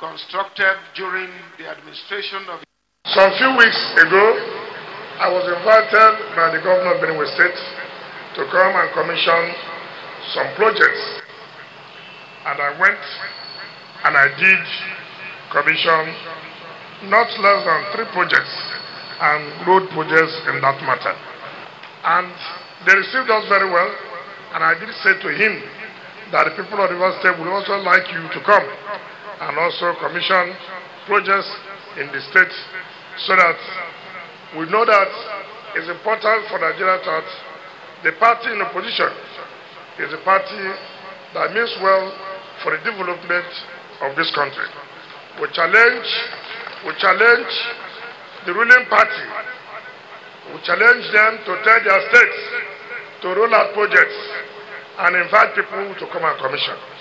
constructed during the administration of... Some few weeks ago, I was invited by the governor of Benue State to come and commission some projects. And I went and I did commission not less than 3 projects and road projects in that matter. And they received us very well, and I did say to him that the people of the River State would also like you to come and also commission projects in the state, so that we know that it's important for Nigeria that the party in opposition is a party that means well for the development of this country. We challenge the ruling party. We challenge them to tell their states to roll out projects and invite people to come and commission.